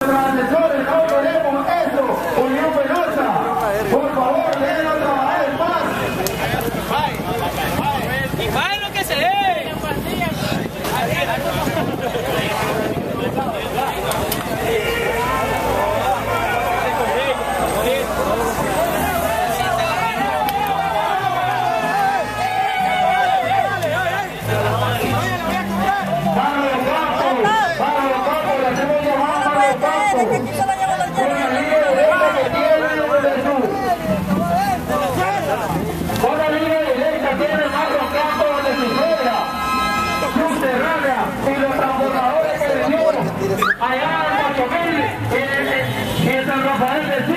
Asesores, no queremos eso. Unión Pelosa, por favor, déjenos trabajar en paz. Y más lo que se dé. Allá en San Rafael del Sur.